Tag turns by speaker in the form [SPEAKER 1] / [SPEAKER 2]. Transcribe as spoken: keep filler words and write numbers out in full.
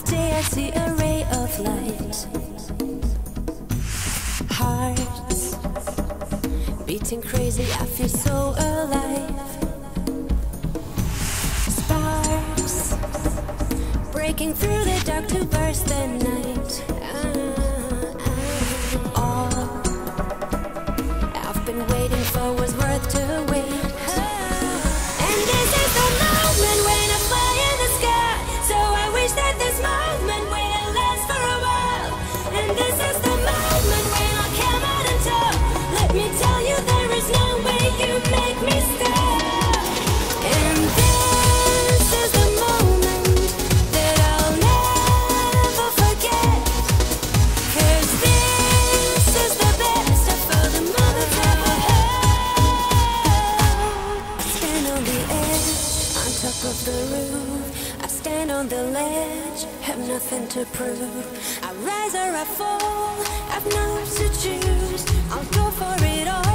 [SPEAKER 1] day I see a ray of light. Hearts beating crazy, I feel so alive. Sparks breaking through the dark to burst the night. Ah, ah. All I've been waiting for was worth to wait. And this is the moment when I fly in the sky. So I wish that this moment will last for a while. And this is the moment when I come out on top. Let me tell you, there is no way you make me stop. And this is the moment that I'll never forget. 'Cause this is the best of all the moments ever had. I stand on the edge, on top of the roof. I stand on the ledge, have nothing to prove. I rise or I fall, I've no to choose. I'll go for it all.